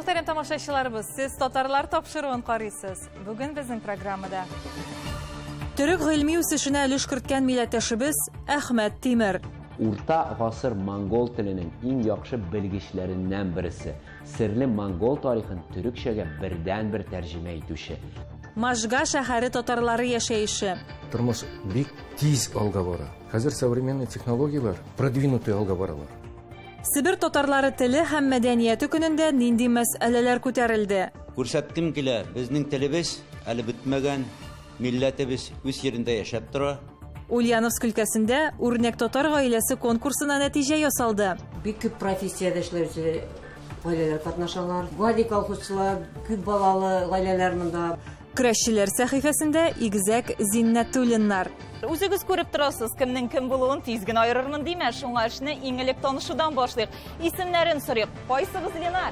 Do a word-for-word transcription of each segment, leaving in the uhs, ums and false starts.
Мөхтәрәм тамашачыларыбыз, сез татарлар тапшыруын карыйсыз. Бүген безнең программада Төрек гыйльми үсешенә өлеш керткән милләттәшебез Әхмәт Тимер. Урта гасыр монгол теленең иң яхшы белгечләреннән берсе, серле монгол тарихын төрекчәгә бердән-бер тәрҗемә итүче. Можга шәһәре татарлары яшәеше. Тормыш бик тиз алга бара. Хәзер современный технологиялар, продвинутый алга баралар. Сибир татарлары теле һәм мәдәнияте көнендә нинди мәсьәләләр күтәрелде? Күрсәткем килә, безнең телебез әле бетмәгән, милләтебез үз yerендә яшәп тора. Ульяновск өлкәсендә үрнәк татар гаиләсе конкурсына нәтиҗә ясалды. Бик күп профессиядә эшләүче гаиләләр катнашалар. Гади колхозчылар, күп балалы гаиләләр монда. Көрәшчеләр сәхифәсендә игезәк Зиннәтуллиннар. Үзегез күреп торасыз, кемнең кем булуын тиз генә айырырмын димә, шуңа эшне иң элек танышудан башлыйк. Исемнәрен сорыйк. Кайсыгыз Ленар?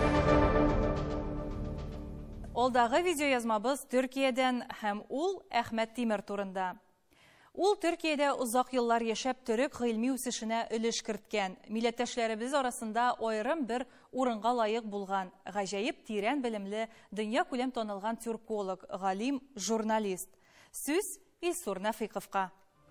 Олдагы видеоязмабыз Төркиядән һәм ул Әхмәт Тимер турында. Ул Төркиядә узак еллар яшәп төрек гыйльми үсешенә өлеш керткән. Милләттәшләребез арасында аерым бер урынга лаек булган, гаҗәеп тирән белемле, дөнья күләм танылган тюрколог, галим, журналист. Сүз Илсур Нафыйковка.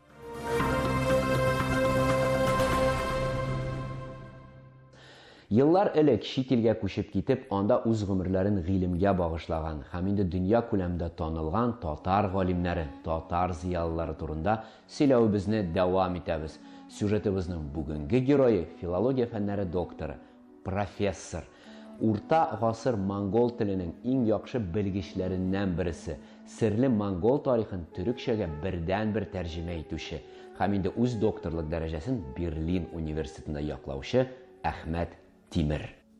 Еллар элек чит илгә күчеп китеп, анда үз гомерләрен гыйлемгә багышлаган һәм инде дөнья күләмендә танылган татар галимнәре, татар зыялылары турында сөйләүебезне дәвам итәбез. Сюжетыбызның бүгенге герое филология фәннәре докторы, профессор, урта гасыр монгол теленең иң яхшы белгечләреннән берсе, серле монгол тарихын төрекчәгә бердән-бер тәрҗемә итүче һәм инде үз докторлык дәрәҗәсен Берлин университетында яклаучы Әхмәт Тимер.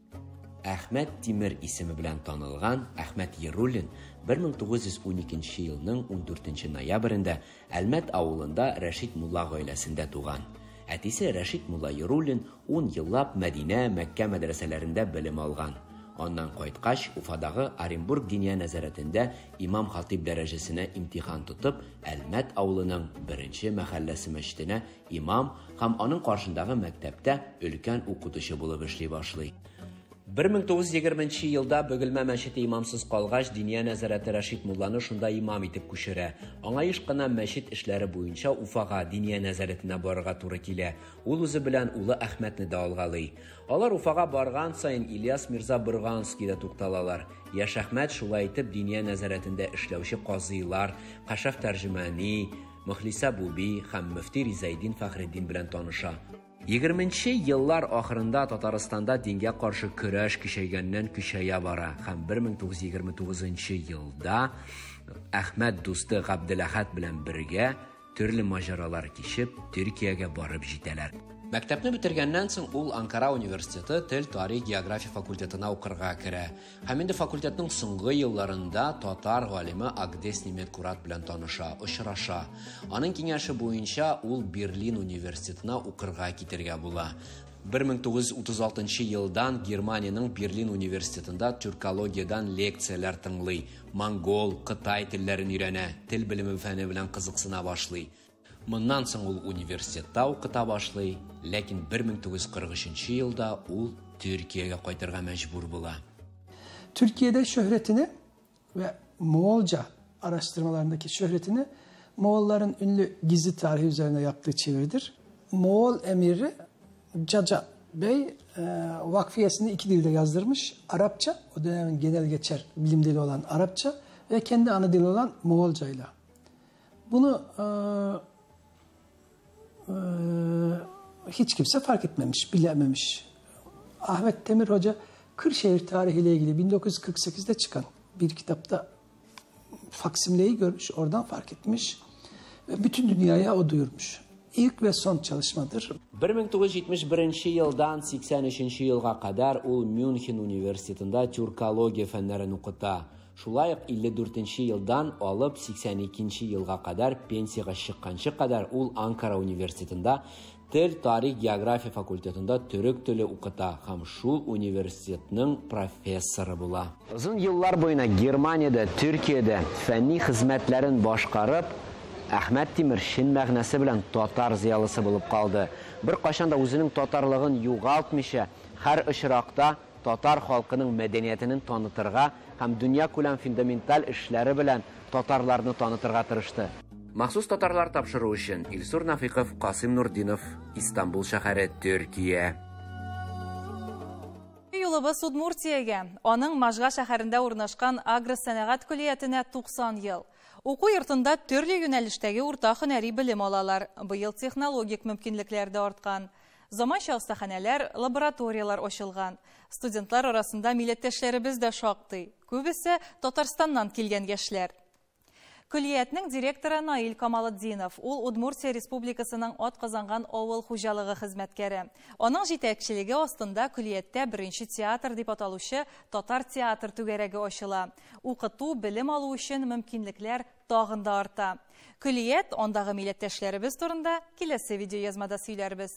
Әхмәт Тимер исеме белән танылган Әхмәт Яруллин бер мең тугыз йөз уникенче елның ундүртенче ноябрендә Әлмәт авылында Рәшид Мулла гаиләсендә туган. Әтисе Рәшид Мулла Яруллин ун еллап Мәдинә, Мәккә мәдрәсәләрендә белем алган. Аннан кайткач, Уфадагы Оренбург диния нәзарәтендә имам хатиб дәрәҗәсенә имтихан тотып, Әлмәт авылының беренче мәхәлләсе мәчетенә имам һәм аның каршындагы мәктәптә өлкән укытучы булып эшли башлый. бер мең тугыз йөз егерменче елда Бөгелмә мәчете имамсыз калгач, диния нәзарәте Рәшид Мулланы шунда имам итеп күчерә. Аңа еш кына мәчет эшләре буенча Уфага диния нәзарәтенә барырга туры килә. Ул үзе белән улы Әхмәтне дә алгалый. Алар Уфага барган сайын Ильяс Мирза Бырганскийда тукталалар. Яшь Әхмәт шулай итеп диния нәзарәтендә эшләүче казыйлар, Кашаф тәрҗемәни, Мөхлисә Буби һәм мөфти Ризайдин Фәхреддин белән таныша. егерменче еллар ахырында Татарстанда дингә каршы көрәш көчәйгәннән көчәя бара һәм бер мең тугыз йөз егерме тугызынчы елда Әхмәт дусты Габделәхәт белән бергә төрле маҗаралар кичеп Төркиягә барып җитәләр. Мәктәпне бетергәннән соң ул Анкара университеты тел, тарих, география факультетына укырга керә. Һәм инде факультетның соңгы елларында татар галиме Агдес Ниметкурат белән таныша, очраша. Аның киңәше буенча ул Берлин университетына укырга китәргә була. бер мең тугыз йөз утыз алтынчы елдан Германиянең Берлин университетында тюркологиядән лекцияләр тыңлый, монгол, Кытай телләрен өйрәнә, тел белеме фәне белән кызыксына башлый. Моннан соң ул университетта укыта башлый, ләкин бер мең тугыз йөз кырык өченче елда ул Төркиягә кайтырга мәҗбүр була. Türkiye'de şöhretini ve Moğolca araştırmalarındaki şöhretini Moğolların ünlü gizli tarihi üzerine yaptığı çeviridir. Moğol emiri Caca Bey e, vakfiyesini iki dilde yazdırmış. Arapça, o dönemin genel geçer bilim dili olan Arapça ve kendi ana dili olan Moğolca ile. Bunu e, e, hiç kimse fark etmemiş, bilememiş. Ahmet Demir Hoca Kırşehir tarihiyle ilgili bin dokuz yüz kırk sekizde çıkan bir kitapta faksimleyi görmüş, oradan fark etmiş ve bütün dünyaya o duyurmuş. İlk ve son çalışmadır. bir ming to'qqiz yuz yetmish birinchi yildan sakson uchinchi yilga qadar ul München universitetida türkologiya fanlarini o'qita. Шулай ук ellik to'rtinchi yildan olib sakson ikkinchi yilga qadar pensiyaga chiqqancha qadar ул Ankara universitetida til, tarix, geografiya fakultetida төрек теле o'qita ham shu universitetning professori bo'la. Uzun yillar bo'yina Germaniyada, Turkiyada fanniy xizmatlarini boshqarib, Әхмәт Тимер шин мәгънәсе белән татар зыялысы булып калды. Бер кашанда үзенең татарлыгын югалтмыйча, һәр очракта татар халкының мәдәниятен танытырга һәм дөнья күләм фундаменталь эшләре белән татарларны танытырга тырышты. Махсус татарлар тапшыру өчен Илсур Нафиков, Касым Нурдинов, Истанбул шәһәре, Төркия. Юлыбыз Удмуртиягә, аның Можга шәһәрендә урнашкан агросәнәгать күлиятенә туксан ел. Уку йортында төрле юнәлештәге урта һөнәри белем алалар. Быел технологик мөмкинлекләр дә арткан. Заманча остаханәләр, лабораториялар ачылган. Студентлар арасында милләттәшләребез дә шактый. Күбесе Татарстаннан килгән яшьләр. Күлиятның директоры Наил Камалетдинов, ул Удмуртия Республикасының атказанган авыл хуҗалыгы хезмәткәре. Аның җитәкчелеге астында күлияттә беренче театр дип аталучы татар театр түгәрәге ачыла. Укыту, белем алу өчен мөмкинлекләр тагын да арта. Күлият андагы милләттәшләребез турында киләсе видеоязмада сөйләрбез.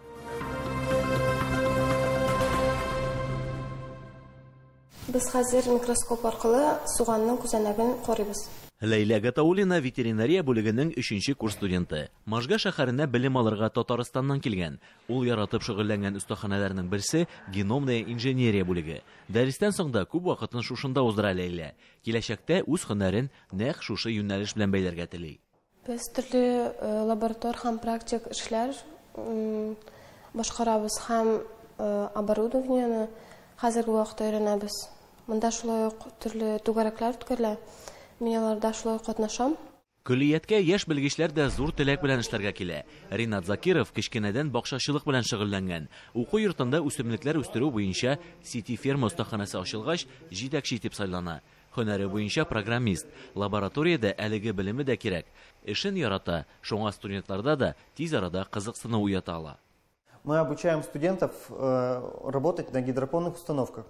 Без хәзер микроскоп аркылы суганның күзәнәген карыйбыз. Ләйлә Гатаулина ветеринария бүлегенең өченче курс студенты. Можга шәһәренә белем алырга Татарстаннан килгән. Ул яратып шөгыльләнгән остаханәләрнең берсе геномная инженерия бүлеге. Дәрестән соң да күп вакытын шушында уздыра Ләйлә. Киләчәктә үз һөнәрен нәкъ шушы юнәлеш белән бәйләргә тели. Без төрле лаборатор һәм практик эшләр башкарабыз һәм оборудованиене хәзерге вакытта өйрәнәбез. Монда шулай ук төрле түгәрәкләр үткәрелә. Мин аларда шулай катнашам. Күлияткә яшь белгечләр дә зур теләк белән эшләргә килә. Ринат Закиров кечкенәдән бакчачылык белән шөгыльләнгән. Уку йортында үсемлекләр үстерү буенча Сити ферма остаханәсе ачылгач, җитәкче итеп сайлана. Һөнәре буенча программист, лабораториядә әлеге белеме дә кирәк. Эшен ярата, шуңа студентларда да тиз арада кызыксыну уята ала. Мы обучаем студентов э, работать на гидропонных установках.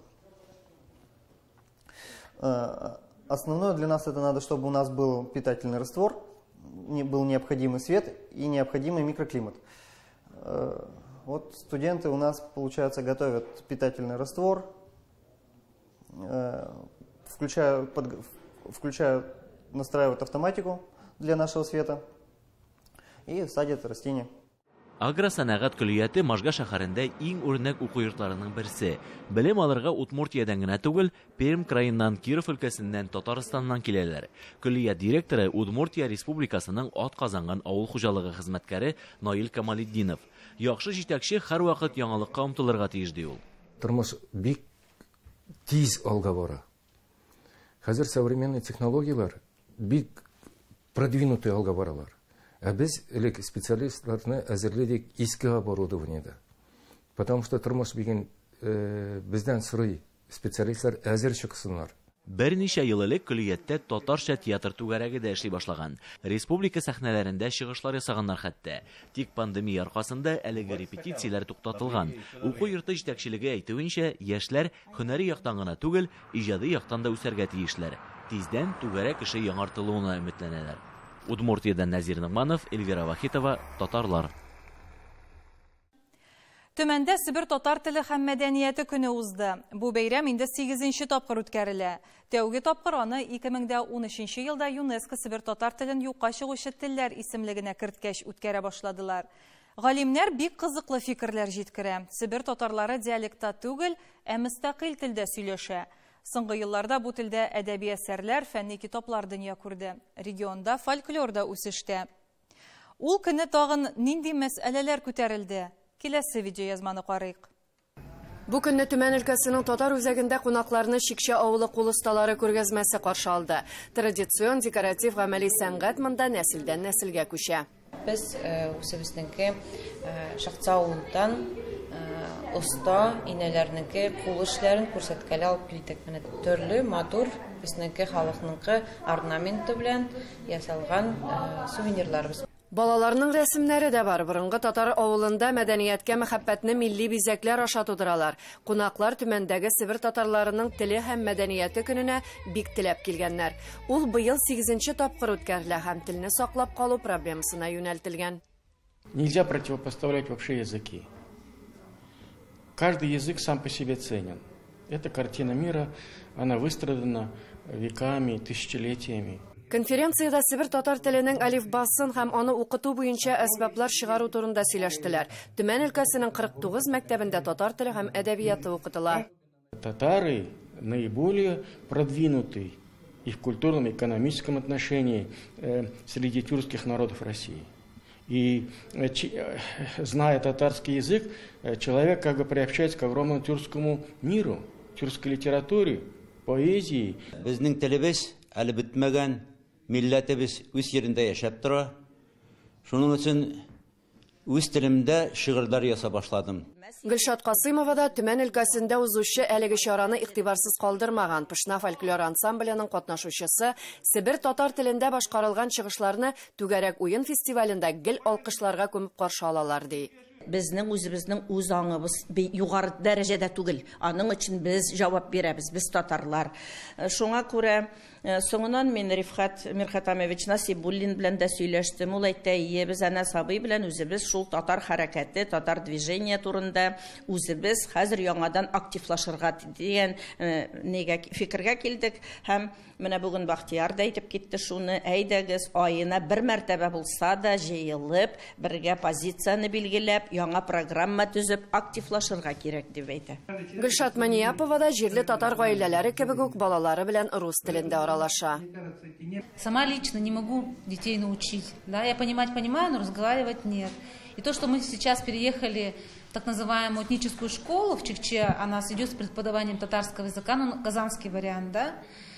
Э, основное для нас это надо, чтобы у нас был питательный раствор, не, был необходимый свет и необходимый микроклимат. Э, вот студенты у нас, получается, готовят питательный раствор, э, включают, под, включают, настраивают автоматику для нашего света и садят растения. Агросәнәгать күлияте Можга шәһәрендә иң үрнәк уку йортларының берсе. Белем алырга Удмуртиядән генә түгел, Пермь краеннан, Киров өлкәсеннән, Татарстаннан киләләр. Күлият директоры Удмуртия Республикасының атказанган авыл хуҗалыгы хезмәткәре Наил Камалетдинов. Яхшы җитәкче һәрвакыт яңалыкка омтылырга тиеш ди ул. Тормыш бик тиз алга бара. Хәзер современный технологиялар бик продвинутый алга баралар. А без элек специалистларны әзерледек иске оборудованиеда. Потому что тормыш бигән э, бездән сорый специалистлар әзер чыксыннар. Берничә ел элек күлияттә татарча театр түгәрәге дә эшли башлаган. Республика сәхнәләрендә чыгышлар ясаганнар хәтта. Тик пандемия аркасында әлеге репетицияләр туктатылган. Уку йорты җитәкчелеге әйтүенчә, яшьләр һөнәри яктан гына түгел, иҗади яктан да үсәргә тиешләр. Тиздән түгәрәк эше яңартылуына өметләнәләр. Удмуртиядән Назир Нигманов, Эльвира Вахитова, Татарлар. Төмәндә Себер татар теле һәм мәдәнияте көне узды. Бу бәйрәм инде сигезенче тапкыр үткәрелә. Тәүге тапкыр аны ике мең унөченче елда ЮНЕСКО Себер татар телен юкка чыгучы телләр исемлегенә керткәч үткәрә башладылар. Галимнәр бик кызыклы фикерләр җиткерә. Себер татарлары диалектта түгел, ә мөстәкыйль телдә сөйләшә. Соңгы елларда бу телдә әдәби әсәрләр, фәнни китаплар дөнья күрде. Регионда фольклорда үсештә. Ул көне тагын нинди мәсьәләләр күтәрелде? Киләсе видеоязманы карыйк. Бу көнне Төмән өлкәсенең татар үзәгендә кунакларны Шикшә авылы кул осталары күргәзмәсе каршы алды. Традицион декоратив гамәли сәнгать монда нәселдән нәселгә күчә. Без үзебезнеке Шакца авылдан оста инәләрнеке кул эшләрен күрсәткәле алып килдек. Менә төрле матур безнеке халыкныңкы орнаменты белән ясалган сувенирларыбыз. Балаларның рәсемнәре дә бар. Борынгы татар авылында мәдәнияткә мәхәббәтне милли бизәкләр аша тудыралар. Кунаклар Төмәндәге Себер татарларының теле һәм мәдәнияте көненә бик теләп килгәннәр. Ул быел сигезенче тапкыр үткәрелә һәм телне саклап калу проблемасына юнәлтелгән. Нельзя противопоставлять вообще языки. Каждый язык сам по себе ценен. Эта картина мира, она выстрадана веками, тысячелетиями. Конференцияда Себер татар теленең алифбасын һәм аны укыту буенча әсбаплар чыгару турында сөйләштеләр. Төмән өлкәсенең кырык тугыз мәктәбендә татар теле һәм әдәбияты укытыла. Татары наиболее продвинутый и в культурном, и экономическом отношении э, среди тюркских народов России. И э, ч, э, зная татарский язык, э, человек как бы приобщается к огромному тюркскому миру, тюркской литературе, поэзии. Безнең телебез әле бетмәгән, милләтебез үз yerендә яшәп тора. Шуның өчен үз телемдә шигырьләр ясап башладым. Гөлшат Касымова да Төмән өлкәсендә узучы әлеге чараны игътибарсыз калдырмаган. Пышна фольклор ансамбленең катнашучысы Себер татар телендә башкарылган чыгышларны Түгәрәк уен фестивалендә гел алкышларга күмеп каршы алалар ди. Безнең үзебезнең үз аңыбыз югары дәрәҗәдә түгел. Аның өчен без җавап бирәбез, без татарлар. Шуңа күрә соңыннан мин Рифхат Мирхатамович Насибуллин белән дә сөйләштем. Ул әйтә, без әнә Сабый белән үзебез шул татар хәрәкәте, татар движение турында үзебез хәзер яңадан активлашырга дигән нигә фикергә килдек. Һәм менә бүген Бахтияр да әйтеп китте шуны, әйдәгез, аена бер мәртәбә булса да җыелып, бергә позицияны билгеләп, яңа программа төзеп, активлашырга кирәк дип әйтә. Гөлшат Маниапова да җирле татар гаиләләре кебек үк балалары белән рус телендә аралаша. Сама лично не могу детей научить. Да, я понимать понимаю, но разговаривать нет. И то, что мы сейчас переехали в так называемую этническую школу в Чикче, она идет с преподаванием татарского языка, ну, казанский вариант, да,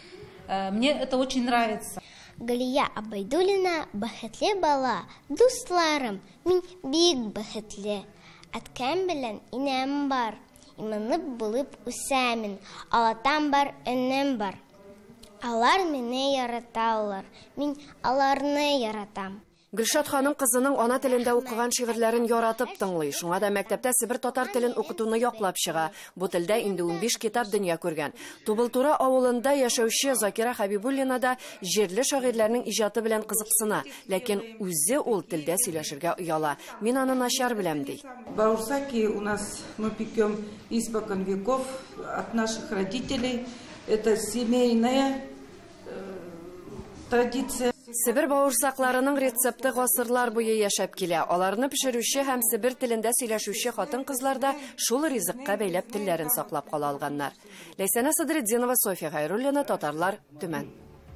мне это очень нравится. Галия Абайдулина бәхетле бала, дусларым, мин бик бәхетле. Әткәм белән инәм бар, иманып булып үсәмен, алатам бар, энем бар. Алар мине яраталар, мин аларны яратам. Гөлшат ханым кызының ана телендә укыган шигырьләрен яратып тыңлый. Шуңа да мәктәптә Себер татар телен укытуны яклап чыга. Бу телдә инде унбиш китап дөнья күргән. Тубылтура авылында яшәүче Закира Хабибуллина да җирле шагыйрьләрнең иҗаты белән кызыксына, ләкин үзе ул телдә сөйләшергә ояла. Мин аны начар беләм ди. Баурсаки у нас мы пекем испокон веков от наших родителей. Это семейная традиция. Себер бауырсакларының рецепты гасырлар буе яшәп килә. Аларны пешерүче һәм Себер телендә сөйләшүче хатын-кызлар да шул ризыкка бәйләп телләрен саклап кала алганнар. Ләйсәнә Садретдинова, София Хайруллина, Татарлар, Төмән.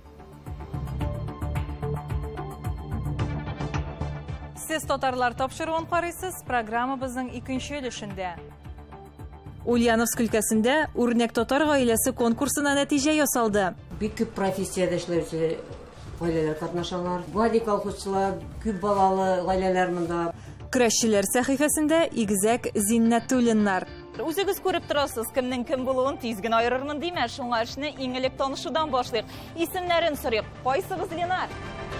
Сез татарлар тапшыруын карыйсыз, программабызның икенче өлешендә. Ульяновск өлкәсендә үрнәк татар гаиләсе конкурсына нәтиҗә ясалды. Бик күп профессиядә эшләүче гаиләләр катнашалар. Гади колхозчылар, күп балалы гаиләләр монда. Көрәшчеләр сәхифәсендә Игзәк Зиннәтуллиннар. Үзегез күреп торасыз, кемнең кем булуын тиз генә аерырмын димә, шуңа эшне иң элек танышудан башлыйк. Исемнәрен сорыйк. Кайсыгыз Ленар?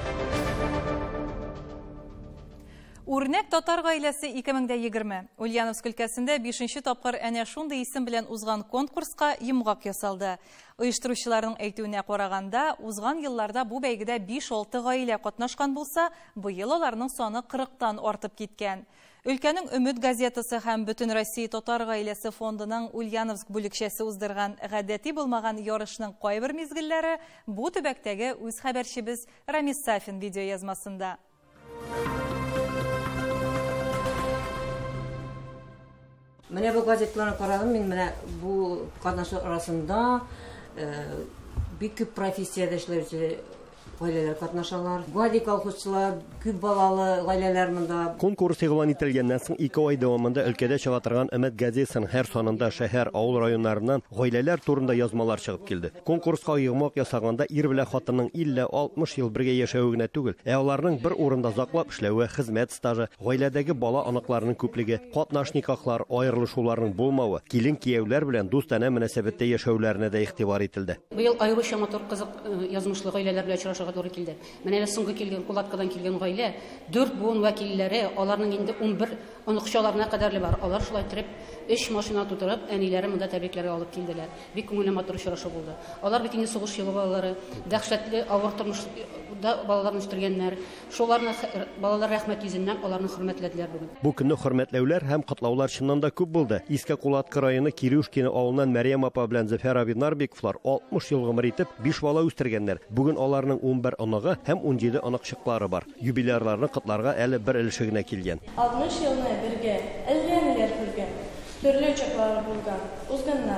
Үрнәк татар гаиләсе ике мең егерме. Ульяновск өлкәсендә бишенче тапкыр әнә шундый исем белән узган конкурска йомгак ясалды. Оештыручыларның әйтүенә караганда, узган елларда бу бәйгедә биш-алты гаилә катнашкан булса, быел аларның саны кырыктан артып киткән. Өлкәнең Өмет газетасы һәм Бөтен Россия татар гаиләсе фондының Ульяновск бүлекчәсе уздырган гадәти булмаган ярышның кайбер мизгелләре бу төбәктәге үз хәбәрчебез Рамис Сафин видеоязмасында. Менә бу газетларны карадым, мин менә бу катнашу арасында бик күп профессиядә эшләүче гаиләләр катнашалар. Гади колхозчылар, күп балалы гаиләләр монда. Конкурс игълан ителгәннән соң ике ай дәвамында өлкәдә чыга торган Өмет газетасының һәр санында шәһәр, авыл районнарыннан гаиләләр турында язмалар чыгып килде. Конкурска йомгак ясаганда ир белән хатынның илле-алтмыш ел бергә яшәве генә түгел, ә аларның бер урында заклап эшләве, хезмәт стажы, гаиләдәге бала аныкларының күплеге, катнаш никахлар, аерылышуларның булмавы, килен-кияүләр белән дустанә мөнәсәбәттә яшәүләренә дә игътибар ителде. Быел аеруча матур кызык язмышлы гаиләләр белән очрашырга туры килде. Менә соңгы килгән Кулаткадан килгән гаилә, дүрт буын вәкилләре, аларның инде унбер оныкчаларына кадәрле бар. Алар шулай итеп өч машина тутырып, әниләре монда тәбрикләргә алып килделәр. Бик күңелле матур очрашу булды. Алар бит инде сугыш елы балалары, дәһшәтле авыр тормышда балаларны үстергәннәр. Шуларны балалар рәхмәт йөзеннән аларны хөрмәтләделәр бүген. Бу көнне хөрмәтләүләр һәм котлаулар чыннан да күп булды. Иске Кулатка районы Кирюшкино авылыннан Мәрьям апа белән Зөфәр абый Нарбековлар алтмыш ел гомер итеп биш бала үстергәннәр. Бүген аларның унбер оныгы һәм унҗиде оныкчыклары бар. Юбилейларны котларга әле бер өлеше генә килгән. алтмыш елны бергә әллә ниләр күргән. Төрле чаклар булган. Узганнар.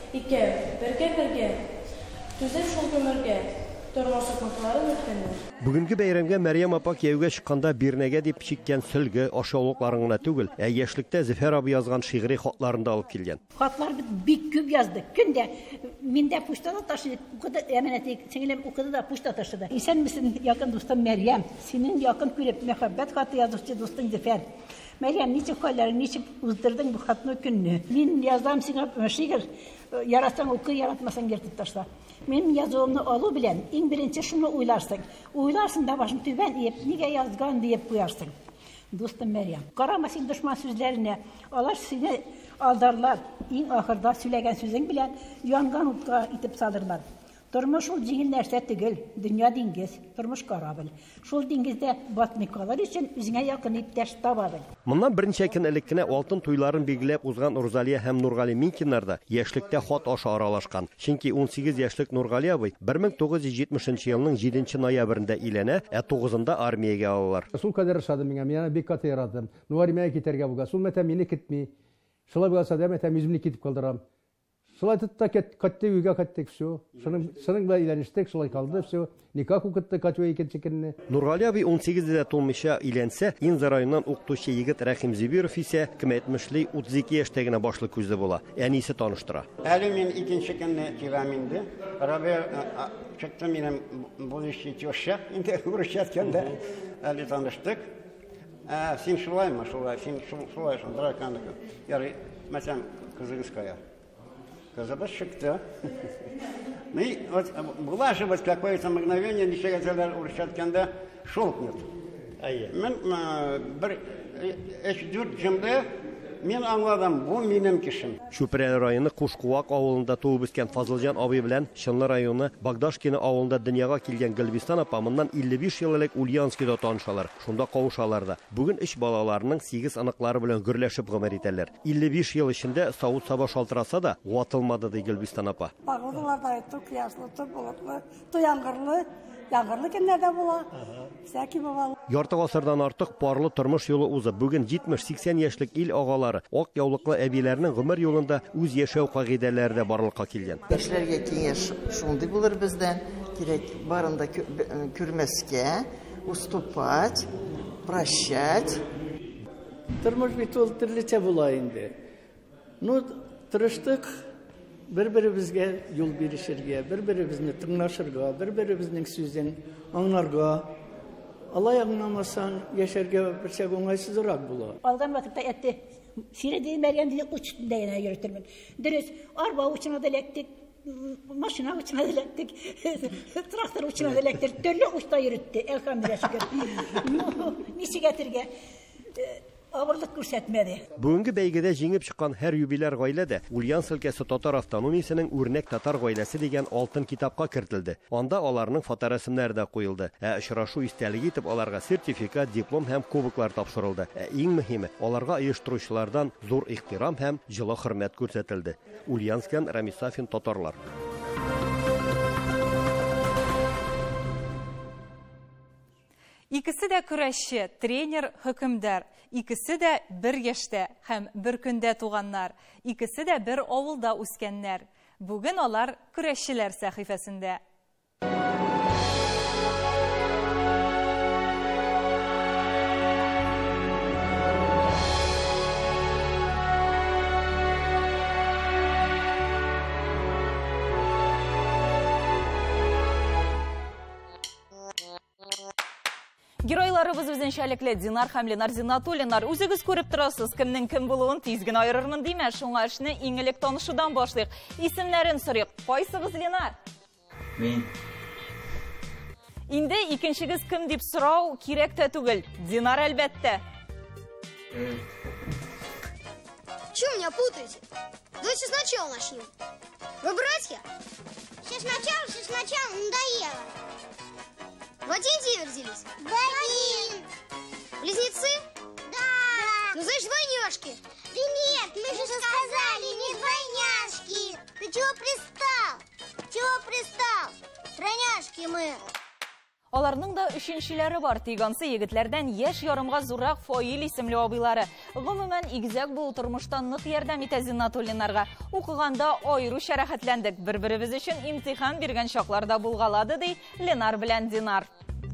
икәү, бергә-бергә, түзеп шул гомергә, тормыш сыйфатларын үткәннәр. Бүгенге бәйрәмгә Мәрьям апа кияүгә чыкканда бирнәгә дип чиккән сөлге, ашъяулыкларын гына түгел, ә яшьлектә Зөфәр абый язган шигъри хатларын да алып килгән. Хатлар бик күп яздык. Көндә мин дә почтада ташыдык. Укыды, әманәте сеңлем укыды да почта ташыды. Исән мисен, якын дустым Мәрьям? Синең якын күреп мәхәббәт хаты язучы дустың Зөфәр. Мәрьям, ничек хәлләрең, ничек уздырдың бу хатны көнне? Мин язам сиңа шигырь, яратсаң укы, яратмасаң ертеп ташла. Мен язуымны алу белән иң беренче шуны уйларсың. Уйларсың да башың түбән иеп, нигә язган диеп куярсың. Дустым Мәрьям, карама син дошман сүзләренә, алар сине алдарлар. Иң ахырда сөйләгән сүзең белән янган утка итеп салырлар. Тормыш ул җиңел нәрсә түгел, дөнья диңгез, тормыш корабль. Шул диңгездә батмый калыр өчен үзеңә якын иптәш таба бел. Моннан берничә көн элек кенә алтын туйларын билгеләп узган Урзалия һәм Нургали Минкиннар да яшьлектә хат аша аралашкан. Чөнки ун сигез яшьлек Нургали абый бер мең тугыз йөз җитмешенче елның җиденче ноябрендә өйләнә, ә тугызында армиягә алалар. Шул кадәр ошады миңа, мин бик каты яратам. Нургалия китәргә булга, шул мәтә мине китми. Шулай булса да мәтә үземне китеп калдырам. Шулай тутта катты үйгә каттык, все. Шуның шуның белән өйләнештек, шулай калды, все. Никак укытты катве икенче көнне. Нургали абый ун сигездә тулмыйча өйләнсә, Инза районыннан укытучы егет Рәхим Зибиров исә кемәтмешли утыз ике яшьтә генә башлы күзле була. Әнисе таныштыра. Әле мин икенче көнне киләм инде. Рабе чыкты минем будущий теща, инде күрешәткәндә әле таныштык. Ә син шулаймы, шулай, син шулай шундый кандык. Ярый, мәсәлән, кызыгыская. Казабас шыкты. Ну и вот была же вот какое-то мгновение, ничего тогда уршатканда шелкнет. Мен бір эш дүрт жымды мен аңладым, бу минем кишим. Шүпрәле районы Кушкуак авылында туып үскән Фазылҗан абый белән Шынлы районы Багдашкино авылында дөньяга килгән Гөлбистан апа моннан илле биш ел элек Ульяновскида танышалар. Шунда кавышалар да. Бүген өч балаларының сигез аныклары белән гөрләшеп гомер итәләр. илле биш ел эчендә савыт-саба шалтыраса да ватылмады ди Гөлбистан апа. Багылдылар да айтты, кыяшлы, болытлы, туяңгырлы. Яңгырлы көннәрдә була. Сәки бабалы. Ярты гасырдан артык парлы тормыш юлы узып, бүген җитмеш-сиксән яшьлек ил агалары ак яулыклы әбиләрнең гомер юлында үз яшәү кагыйдәләре дә барлыкка килгән. Яшьләргә киңәш шундый булыр бездән, кирәк барында күрмәскә, уступать, прощать. Тормыш бит ул төрлечә була инде. Ну, тырыштык. Бер-беребезгә юл биришергә, бер-беребезне тыңлашырга, бер-беребезнең сүзен аңларга. Алай аңламасаң, яшәргә берчә уңайсызрак була. Алган вакытта әтте, сиреде Мәрьям дип учтында гына йөртермен. Дөрес, арба учына да эләктек, машина учына да эләктек, трактор учына да эләктек, төрле учта йөртте, әлхәмдүлилләh шөкер. Ну, ничек әтергә? Авырлык күрсәтмәде. Бүгенге бәйгедә җиңеп чыккан һәр юбиляр гаиләдә Ульяновск өлкәсе татар автономиясенең үрнәк татар гаиләсе дигән алтын китапка кертелде. Анда аларның фоторәсемнәре дә куелды. Ә очрашу истәлеге итеп аларга сертификат, диплом һәм кубоклар тапшырылды. Ә иң мөһиме, аларга оештыручылардан зур ихтирам һәм җылы хөрмәт күрсәтелде. Ульяновскдан Рамис Сафин, татарлар. Икесе дә көрәшче, тренер, хөкемдар. Икесе дә бер яшьтә һәм бер көндә туганнар. Икесе дә бер авылда үскәннәр. Бүген алар көрәшчеләр сәхифәсендә. Геройларыбыз үзенчәлекле Динар һәм Ленар Зиннатуллиннар. Үзегез күреп торасыз, кемнең кем булуын тиз генә аерырмын димә. Шуңа эшне иң элек танышудан башлыйк. Исемнәрен сорыйк. Кайсыгыз Ленар? Мин. Инде икенчегез кем дип сорау кирәк тә түгел. Динар әлбәттә. Чего меня путаете? Давайте сначала начнем. Вы братья? Все сначала, все сначала, надоело. В один день родились? В один. Близнецы? Да. Ну, значит, двойняшки. Да нет, мы же сказали, не двойняшки. Ты чего пристал? Чего пристал? Тройняшки мы. Аларның да үшенчеләре бар. Тигансы егетләрдән яшь ярымга зуррак Фаил исемле абыйлары. Гомумән игезәк бу тормыштан нык ярдәм итә Зиннатуллиннарга. Укыганда аеруча рәхәтләндек. Бер-беребез өчен имтихан биргән чакларда булгалады ди Ленар белән Динар.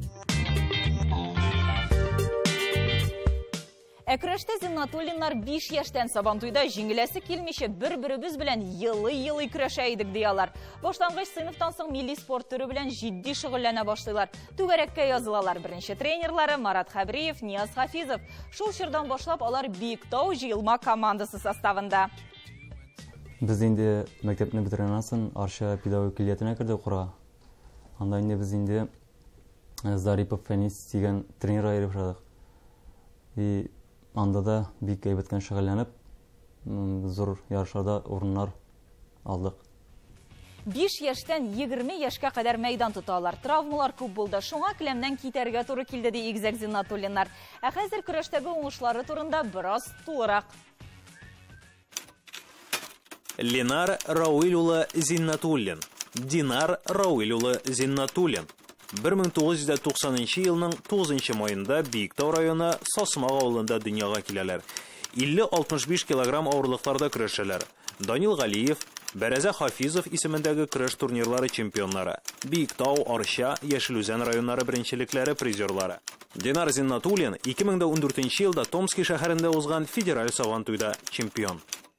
Әкрәштә Зиннатуллиннар биш яшьтән Сабантуйда җиңеләсе килмичә бер-беребез белән йылый-йылый көрәшә идек диялар. Башлангыч сыйныфтан соң милли спорт түре белән җитди шөгыльләнә башлыйлар. Түгәрәккә язылалар. Беренче тренерлары Марат Хәбриев, Нияз Хафизов. Шул чордан башлап алар Биектау җыелма командасы составында. Без инде мәктәпне бетергәннән соң Арча педагогик коллегиятына кердек укырга. Анда инде без инде Зарипов Фәнис дигән тренер аерып шадык. И анда да бик әйбәткән шөгыльләнеп, зур ярышларда урыннар алдык. биш яшьтән егерме яшькә кадәр мәйдан тоталар. Травмалар күп булды. Шуңа келәмнән китәргә туры килде ди игезәк Зиннатуллиннар. Ә хәзер көрәштәге уңышлары турында бераз тулырак. Ленар Рауил улы Зиннатуллин. Динар Рауил улы Зиннатуллин. бер мең тугыз йөз туксанынчы елның тугызынчы маенда Биектау районы Сасмак авылында дөньяга киләләр. илле алтмыш биш килограмм авырлыкларда көрәшәләр. Данил Галиев, Бәрәзә Хафизов исемендәге көрәш турнирлары чемпионнары. Биектау, Арча, Яшелүзән районнары беренчелекләре призерлары. Динар Зиннатуллин ике мең ундүртенче елда Томский шәһәрендә узган федераль Сабантуйда чемпион.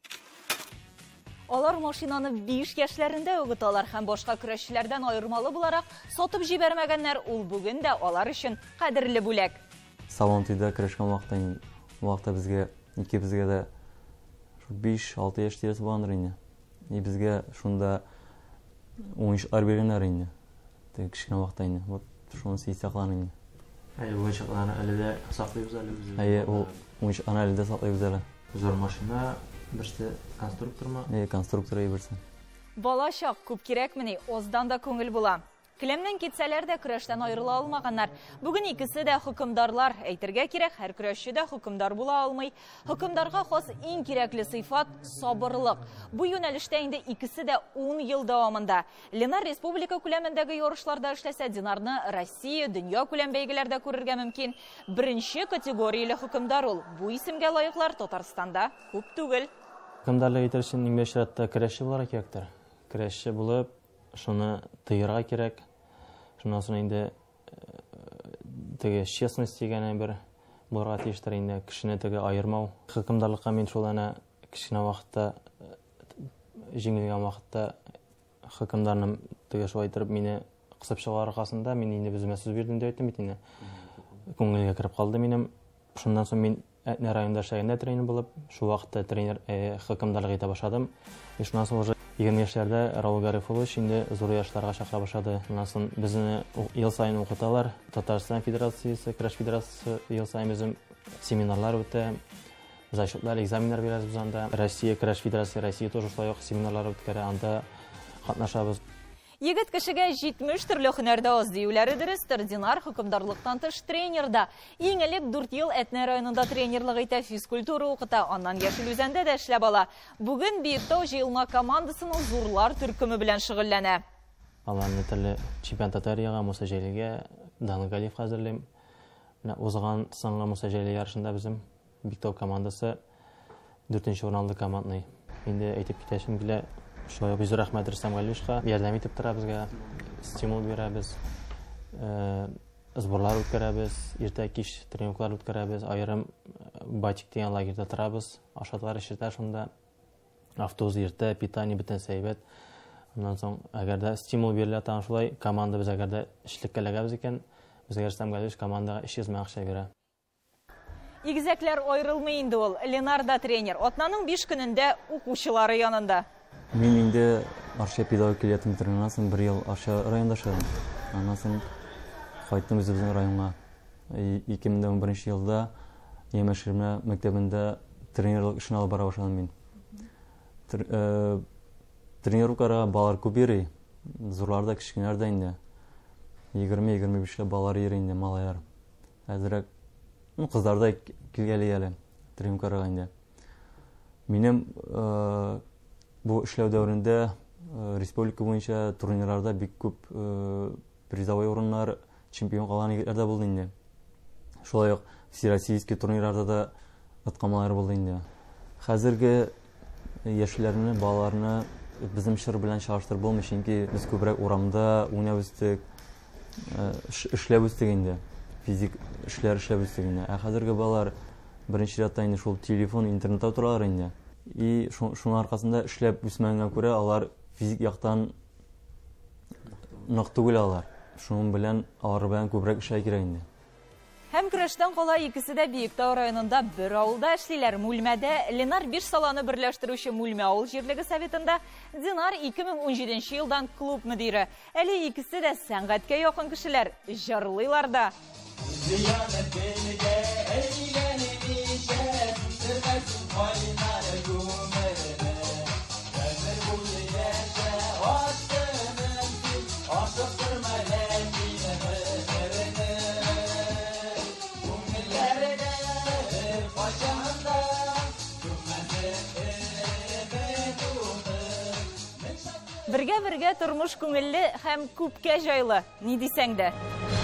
Алар машинаны биш яшьләрендә угыталар һәм башка көрәшчеләрдән аермалы буларак сатып җибәрмәгәннәр, ул бүген дә алар өчен кадерле бүләк. Сабантуйда көрәшкән вакытта, вакытта безгә икебезгә дә биш алты яшь тирәсе булгандыр инде. И безгә шунда уңышлар биргәннәр инде. Теге кичкенә вакытта инде. Вот шуны саклаган инде. Әйе, уңышларны әле дә саклыйбыз әле без. Әйе, ул уңышларны әле дә саклыйбыз әле. Зур машина, берсе конструкторма? Әйе, конструктор әйберсен. Бала чак күп кирәкмени, оздан да күңел була. Келәмнән китсәләр дә көрәштән аерыла алмаганнар. Бүген икесе дә хөкемдарлар. Әйтергә кирәк, һәр көрәшче дә хөкемдар була алмый. Хөкемдарга хас иң кирәкле сыйфат сабырлык. Бу юнәлештә инде икесе дә ун ел дәвамында. Ленар республика күләмендәге ярышларда эшләсә, Динарны Россия, дөнья күләм бәйгеләрдә күрергә мөмкин. Беренче категорияле хөкемдар ул. Бу исемгә лаеклар Татарстанда күп түгел. Хөкемдарлык итәр өчен иң бәшрәттә көрәшче буларак кирәктер. Көрәшче булып, шуны тыйырга кирәк. Шуннан соң инде теге честность дигән бер булырга тиештер инде, кешене теге аермау. Хөкемдарлыкка мин шул ана кичкенә вакытта җиңелгән вакытта хөкемдарны теге шулай итеп мине кысып чыгар аркасында мин инде беземә сүз бирдем дип әйттем бит инде. Күңелгә кирип калды минем. Шуннан соң мин Әтнә районында эшләгәндә тренер булып, шул вакытта тренер хөкемдарлык итә башладым. И шуннан соң уже егерме яшьләрдә Раул Гарифович инде зур яшьләргә чакыра башлады. Шуннан соң безне ел сайын укыталар. Татарстан Федерациясе, Көрәш Федерациясе ел сайын безнең семинарлар үтә. Зачетлар, экзаменнар бирәбез без анда. Россия, Көрәш Федерациясе, Россия тоже шулай ук семинарлар үткәрә. Анда катнашабыз. Егет кешегә җитмеш төрле һөнәрдә аз диюләре дөрестер. Динар хөкемдарлыктан тыш тренерда. Иң элек дүрт ел Әтнә районында тренерлык итә, физкультура укыта, аннан Яшелүзәндә дә эшләп ала. Бүген Биектау җыелма командасының зурлар төркеме белән шөгыльләнә. Аларны төрле чемпион Татарияга, Муса Җәлилгә, Данил Галиев хәзерлим. Менә узган соңгы Муса Җәлил ярышында безнең Биектау командасы дүртенче урын алды командный. Инде әйтеп китәшем килә. Шулай biz рәхмәт Рөстәм Галишка ярдәм итеп тора безгә, стимул бирәбез, сборлар үткәрәбез, иртә кич тренинглар үткәрәбез, аерым батик дигән лагерьда торабыз, ашатлар эчертә шунда, автобус иртә, питание бөтен сәйбәт. Оннан соң, әгәр дә стимул бирелә тагын шулай, команда без әгәр дә эшлеккә эләгәбез икән, безгә Рөстәм Галиш командага өч йөз мең акча бирә. Игезәкләр аерылмый инде ул. Ленар да тренер. Атнаның биш көнендә укучылары янында. Мин инде Арча педагогик коллегиятын бетергәннән соң бер ел Арча районында эшләдем. Аннан соң кайттым үзебезнең районга. ике мең унберенче елда Ямаширма мәктәбендә тренерлык эшен алып бара башладым мин. Тренировкага балалар күп йөри, зурлар да кичкенәләр дә инде. егерме егерме бишле балалар йөри инде, малайлар. Әзрәк кызлар да килгәли әле тренировкага инде. Минем бу эшләү дәврендә республика буенча турнирларда бик күп призовой урыннар, чемпион калган егетлер да булды инде. Шулай ук всероссийский турнирларда да аткамалар булды инде. Хәзерге яшьләрне, балаларны безнең чор белән чагыштырып булмый, чөнки без күбрәк урамда уйнап үстек, эшләп үстек инде. Физик эшләр эшләп үстек инде. Ә хәзерге балалар беренче рәттә инде шул телефон, интернетта торалар инде. И шуның аркасында эшләп үсмәгәнгә күрә алар физик яктан нык түгел алар. Шуның белән алар белән күбрәк эшләр кирәк инде. Һәм көрәштән кала икесе дә Биектау районында бер авылда эшлиләр. Мүлмәдә Ленар биш саланы берләштерүче Мүлмә авыл җирлеге советында Динар ике мең унҗиденче елдан клуб мөдире. Әле икесе дә сәнгатькә якын кешеләр, җырлыйлар да. Бергә-бергә тормыш күңелле һәм күпкә җайлы, ни дисәң дә.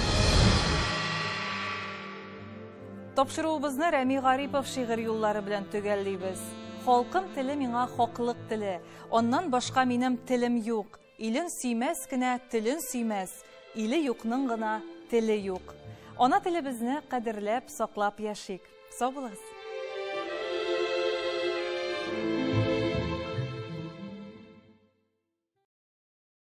Тапшыруыбызны Рәми Гарипов шигырь юллары белән төгәллибез. Халкым теле миңа хаклык теле, оннан башка минем телем юк. Илен сөймәс кенә телен сөймәс, иле юкның гына теле юк. Ана телебезне кадерләп, саклап яшик. Сау булыгыз.